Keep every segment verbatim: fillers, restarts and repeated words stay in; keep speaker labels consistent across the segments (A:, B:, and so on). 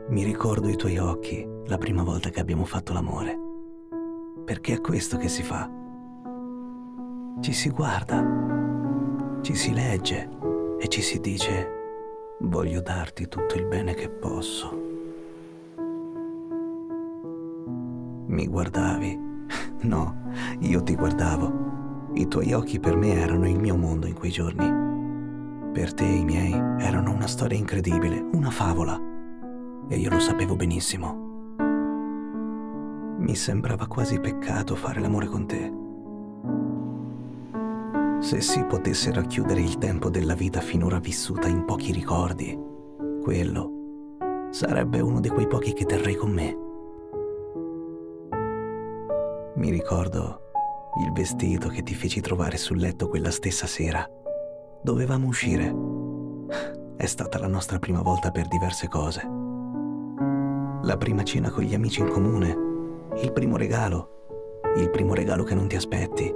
A: Mi ricordo i tuoi occhi la prima volta che abbiamo fatto l'amore, perché è questo che si fa. Ci si guarda, ci si legge e ci si dice: voglio darti tutto il bene che posso. Mi guardavi? No, io ti guardavo. I tuoi occhi per me erano il mio mondo in quei giorni. Per te i miei erano una storia incredibile, una favola. E io lo sapevo benissimo. Mi sembrava quasi peccato fare l'amore con te. Se si potesse racchiudere il tempo della vita finora vissuta in pochi ricordi, quello sarebbe uno di quei pochi che terrei con me. Mi ricordo il vestito che ti feci trovare sul letto quella stessa sera. Dovevamo uscire. È stata la nostra prima volta per diverse cose. La prima cena con gli amici in comune, il primo regalo, il primo regalo che non ti aspetti.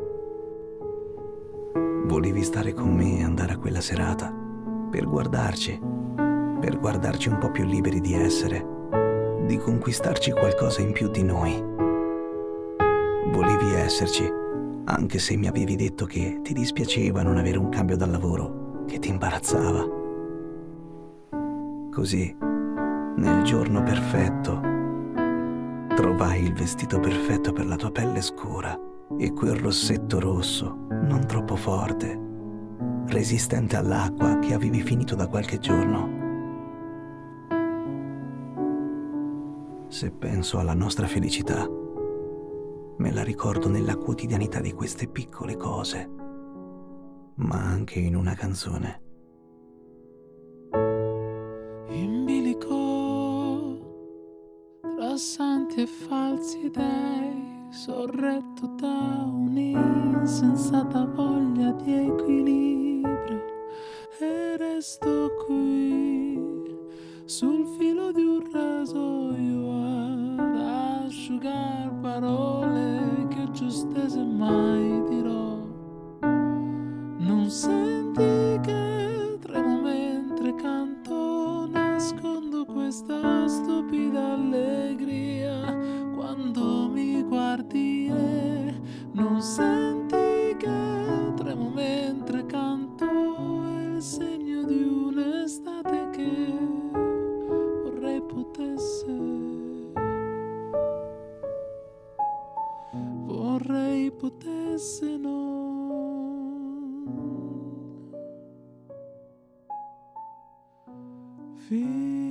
A: Volevi stare con me e andare a quella serata, per guardarci, per guardarci un po' più liberi di essere, di conquistarci qualcosa in più di noi. Volevi esserci, anche se mi avevi detto che ti dispiaceva non avere un cambio dal lavoro, che ti imbarazzava. Così, nel giorno perfetto, trovai il vestito perfetto per la tua pelle scura e quel rossetto rosso, non troppo forte, resistente all'acqua che avevi finito da qualche giorno. Se penso alla nostra felicità, me la ricordo nella quotidianità di queste piccole cose, ma anche in una canzone.
B: In bilico tra santi e falsi dei, sorretto da un'insensata voglia di equilibrio, e resto qui sul filo di un rasoio ad asciugar parole che giuste se mai dirò. Non senti che tremo mentre canto, nascondo questa stupida allegria quando mi guardi, e non senti che tremo mentre canto, è il segno di un'estate che vorrei potesse, vorrei potesse non finire.